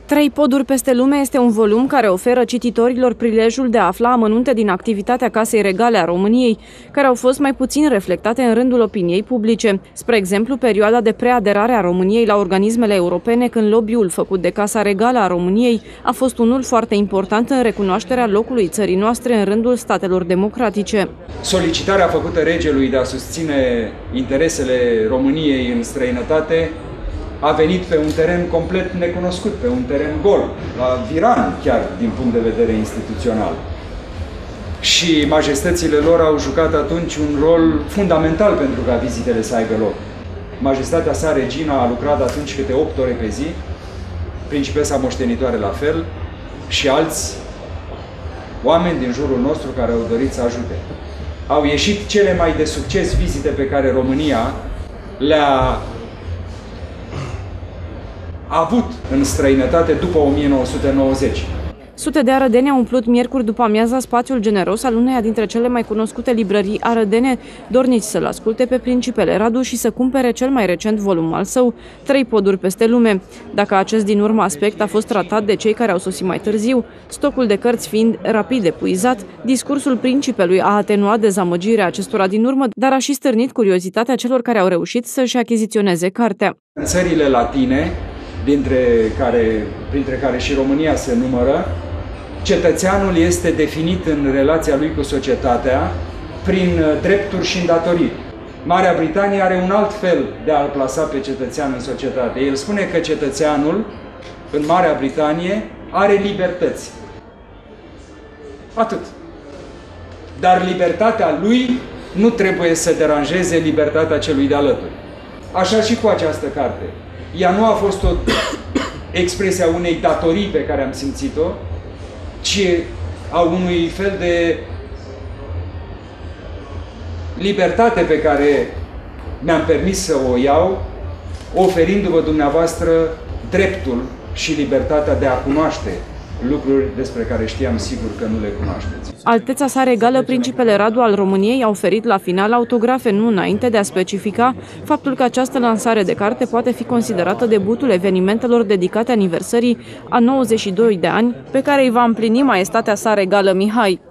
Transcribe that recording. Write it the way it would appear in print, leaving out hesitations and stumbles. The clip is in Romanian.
Trei poduri peste lume este un volum care oferă cititorilor prilejul de a afla amănunte din activitatea Casei Regale a României, care au fost mai puțin reflectate în rândul opiniei publice. Spre exemplu, perioada de preaderare a României la organismele europene, când lobby-ul făcut de Casa Regală a României a fost unul foarte important în recunoașterea locului țării noastre în rândul statelor democratice. Solicitarea făcută regelui de a susține interesele României în străinătate a venit pe un teren complet necunoscut, pe un teren gol, la viran chiar din punct de vedere instituțional. Și majestățile lor au jucat atunci un rol fundamental pentru ca vizitele să aibă loc. Majestatea sa, regina, a lucrat atunci câte 8 ore pe zi, principesa moștenitoare la fel și alți oameni din jurul nostru care au dorit să ajute. Au ieșit cele mai de succes vizite pe care România le-a avut în străinătate după 1990. Sute de arădeni au umplut miercuri după amiaza spațiul generos al uneia dintre cele mai cunoscute librării arădene, dornici să-l asculte pe Principele Radu și să cumpere cel mai recent volum al său, Trei poduri peste lume. Dacă acest din urmă aspect a fost tratat de cei care au sosit mai târziu, stocul de cărți fiind rapid epuizat, discursul principelui a atenuat dezamăgirea acestora din urmă, dar a și stârnit curiozitatea celor care au reușit să-și achiziționeze cartea. În țările latine, printre care și România se numără, cetățeanul este definit în relația lui cu societatea prin drepturi și îndatoriri. Marea Britanie are un alt fel de a-l plasa pe cetățean în societate. El spune că cetățeanul în Marea Britanie are libertăți. Atât. Dar libertatea lui nu trebuie să deranjeze libertatea celui de alături. Așa și cu această carte. Ea nu a fost o expresie a unei datorii pe care am simțit-o, ci a unui fel de libertate pe care mi-am permis să o iau, oferindu-vă dumneavoastră dreptul și libertatea de a cunoaște lucruri despre care știam sigur că nu le cunoașteți. Alteța sa regală, Principele Radu al României, a oferit la final autografe, nu înainte de a specifica faptul că această lansare de carte poate fi considerată debutul evenimentelor dedicate aniversării a 92 de ani pe care îi va împlini Maestatea sa Regală Mihai.